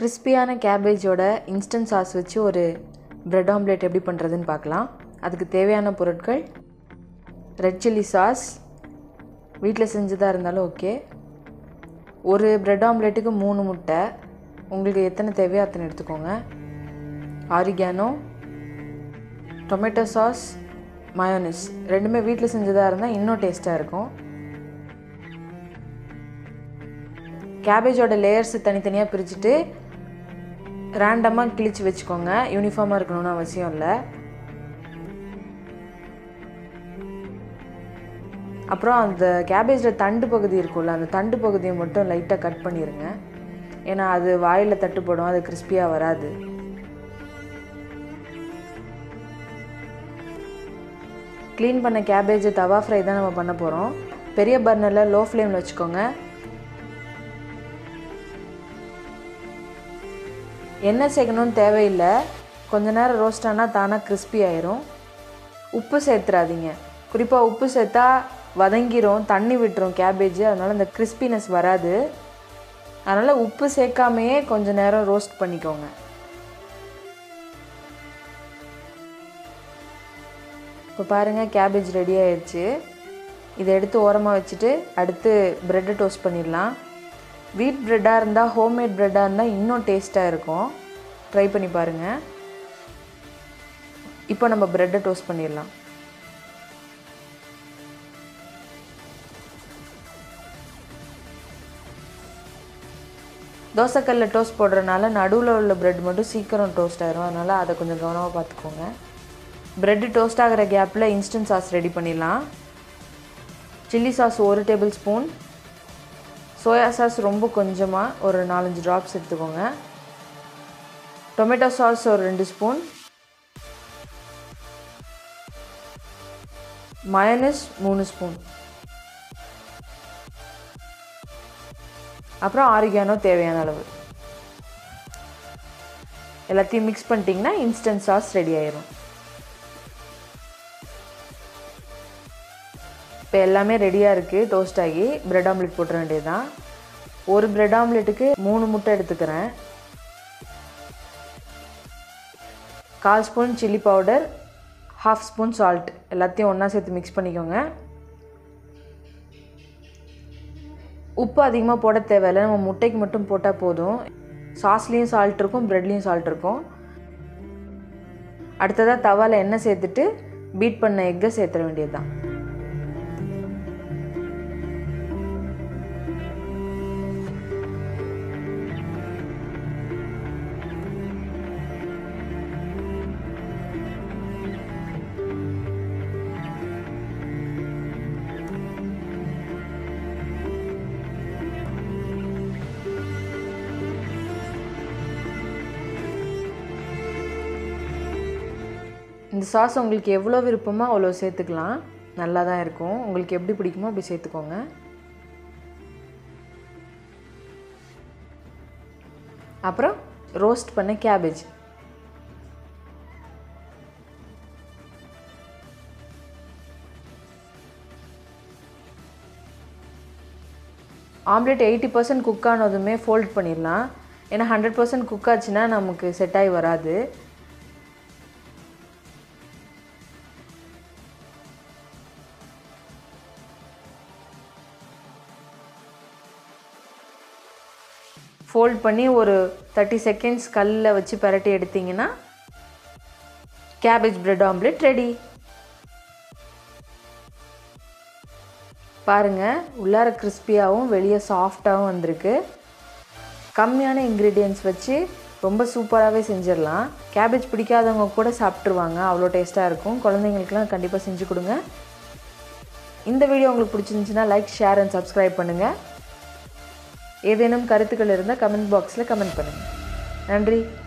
கிறிஸ்பியான கேபேஜோட instant sauce வச்சு ஒரு பிரெட் ஆம்லேட் எப்படி பண்ணுறதுன்னு பார்க்கலாம். அதுக்கு தேவையான பொருட்கள்: ரெட் சில்லி சாஸ், வீட்டில் செஞ்சதாக இருந்தாலும் ஓகே. ஒரு பிரெட் ஆம்லேட்டுக்கு 3 முட்டை, உங்களுக்கு எத்தனை தேவையோ அத்தனை எடுத்துக்கோங்க. ஆரிகானோ, டொமேட்டோ சாஸ், மயோனிஸ் ரெண்டுமே வீட்டில் செஞ்சதாக இருந்தால் இன்னும் டேஸ்ட்டாக இருக்கும். கேபேஜோட லேயர்ஸ் தனித்தனியாக பிரிச்சுட்டு ரேண்டமாக கிழிச்சு வச்சுக்கோங்க. யூனிஃபார்மாக இருக்கணும்னு அவசியம் இல்லை. அப்புறம் அந்த கேபேஜில் தண்டு பகுதி இருக்கும்ல, அந்த தண்டு பகுதியை மட்டும் லைட்டாக கட் பண்ணிடுங்க. ஏன்னா அது வாயில் தட்டுப்படும், அது கிறிஸ்பியாக வராது. க்ளீன் பண்ண கேபேஜை தவா ஃப்ரை தான் நம்ம பண்ண போகிறோம். பெரிய பர்னரில் லோ ஃப்ளேமில் வச்சுக்கோங்க. எண்ணெய் சேர்க்கணும்னு தேவையில்லை. கொஞ்ச நேரம் ரோஸ்ட் ஆனால் தானாக கிறிஸ்பி ஆயிரும். உப்பு சேர்த்துறாதீங்க. குறிப்பாக உப்பு சேர்த்தா வதங்கிரும், தண்ணி விட்டுரும் கேபேஜ். அதனால் அந்த கிறிஸ்பினஸ் வராது. அதனால் உப்பு சேர்க்காமையே கொஞ்ச நேரம் ரோஸ்ட் பண்ணிக்கோங்க. இப்போ பாருங்கள், கேபேஜ் ரெடி ஆயிடுச்சு. இதை எடுத்து ஓரமாக வச்சுட்டு அடுத்து ப்ரெட்டை டோஸ்ட் பண்ணிடலாம். வீட் ப்ரெட்டாக இருந்தால், ஹோம்மேட் ப்ரெட்டாக இருந்தால் இன்னும் டேஸ்ட்டாக இருக்கும். ட்ரை பண்ணி பாருங்கள். இப்போ நம்ம ப்ரெட்டை டோஸ்ட் பண்ணிடலாம். தோசைக்கல்லில் டோஸ்ட் போடுறதுனால நடுவில் உள்ள ப்ரெட் மட்டும் சீக்கிரம் டோஸ்ட் ஆகிரும். அதனால் அதை கொஞ்சம் கவனமாக பார்த்துக்கோங்க. ப்ரெட்டு டோஸ்ட் ஆகிற கேப்பில் இன்ஸ்டன்ட் சாஸ் ரெடி பண்ணிடலாம். Chilli sauce 1 tablespoon, soya sauce ரொம்ப கொஞ்சமாக ஒரு 4-5 ட்ராப்ஸ் எடுத்துக்கோங்க. டொமேட்டோ சாஸ் ஒரு 2 ஸ்பூன், மயோனிஸ் 3 ஸ்பூன், அப்புறம் ஆரிகானோ தேவையான அளவு. எல்லாத்தையும் மிக்ஸ் பண்ணிட்டீங்கன்னா இன்ஸ்டன்ட் சாஸ் ரெடி ஆயிரும். இப்போ எல்லாமே ரெடியாக இருக்குது. டோஸ்ட் ஆகி பிரெட் ஆம்லேட் போட்டுற வேண்டியது தான். ஒரு பிரெட் ஆம்லேட்டுக்கு 3 முட்டை எடுத்துக்கிறேன். 1/4 spoon chilli powder, 1/2 spoon salt எல்லாத்தையும் ஒன்றா சேர்த்து மிக்ஸ் பண்ணிக்கோங்க. உப்பு அதிகமாக போட தேவையில்லை, நம்ம முட்டைக்கு மட்டும் போட்டால் போதும். சாஸ்லேயும் சால்ட் இருக்கும், ப்ரெட்லேயும் சால்ட் இருக்கும். அடுத்ததாக தவாவில் எண்ணெய் சேர்த்துட்டு பீட் பண்ண எக்கை சேர்த்துட வேண்டியது தான். இந்த சாஸ் உங்களுக்கு எவ்வளோ விருப்பமோ அவ்வளோ சேர்த்துக்கலாம். நல்லா தான் இருக்கும். உங்களுக்கு எப்படி பிடிக்குமோ அப்படி சேர்த்துக்கோங்க. அப்புறம் ரோஸ்ட் பண்ண கேபேஜ். ஆம்லேட் 80% குக் ஆனதுமே ஃபோல்ட் பண்ணிடலாம். ஏன்னா 100% குக் ஆச்சுன்னா நமக்கு செட் ஆகி வராது. ஃபோல்ட் பண்ணி ஒரு 30 செகண்ட்ஸ் கல்லில் வச்சு பரட்டி எடுத்திங்கன்னா கேபேஜ் பிரெட் ஆம்லேட் ரெடி. பாருங்கள், உள்ளார கிறிஸ்பியாகவும் வெளியே சாஃப்டாகவும் வந்திருக்கு. கம்மியான இன்க்ரீடியன்ட்ஸ் வச்சு ரொம்ப சூப்பராகவே செஞ்சிடலாம். கேபேஜ் பிடிக்காதவங்க கூட சாப்பிட்ருவாங்க, அவ்வளோ டேஸ்ட்டாக இருக்கும். குழந்தைங்களுக்குலாம் கண்டிப்பாக செஞ்சு கொடுங்க. இந்த வீடியோ உங்களுக்கு பிடிச்சிருந்துச்சுன்னா லைக், ஷேர் அண்ட் சப்ஸ்கிரைப் பண்ணுங்கள். ஏதேனும் கருத்துக்கள் இருந்தால் கமெண்ட் பாக்ஸில் கமெண்ட் பண்ணுங்கள். நன்றி.